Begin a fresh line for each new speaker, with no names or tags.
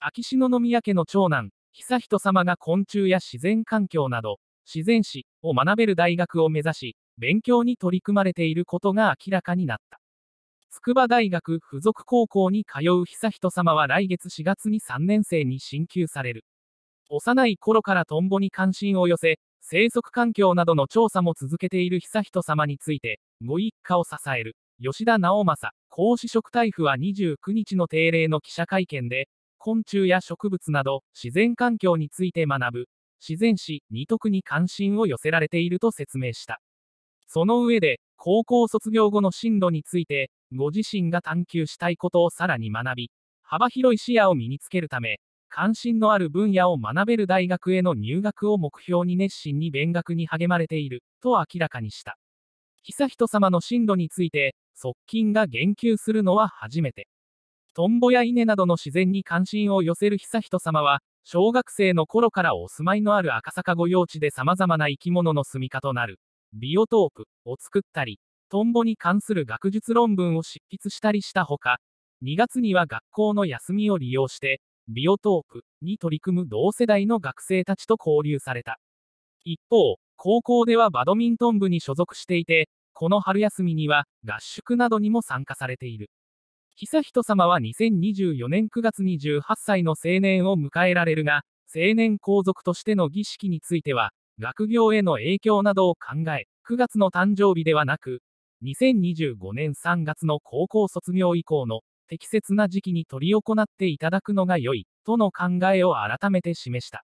秋篠宮家の長男、悠仁さまが昆虫や自然環境など、自然史を学べる大学を目指し、勉強に取り組まれていることが明らかになった。筑波大学附属高校に通う悠仁さまは来月4月に3年生に進級される。幼い頃からトンボに関心を寄せ、生息環境などの調査も続けている悠仁さまについて、ご一家を支える、吉田直政、皇嗣職大夫は29日の定例の記者会見で、昆虫や植物など、自然環境について学ぶ、自然史に特に関心を寄せられていると説明した。その上で、高校卒業後の進路について、ご自身が探求したいことをさらに学び、幅広い視野を身につけるため、関心のある分野を学べる大学への入学を目標に熱心に勉学に励まれている、と明らかにした。悠仁さまの進路について、側近が言及するのは初めて。トンボや稲などの自然に関心を寄せる悠仁さまは、小学生の頃からお住まいのある赤坂御用地で様々な生き物の住処となる、ビオトープを作ったり、トンボに関する学術論文を執筆したりしたほか、2月には学校の休みを利用して、ビオトープに取り組む同世代の学生たちと交流された。一方、高校ではバドミントン部に所属していて、この春休みには合宿などにも参加されている。悠仁さまは2024年9月に18歳の成年を迎えられるが、成年皇族としての儀式については、学業への影響などを考え、9月の誕生日ではなく、2025年3月の高校卒業以降の適切な時期に執り行っていただくのが良い、との考えを改めて示した。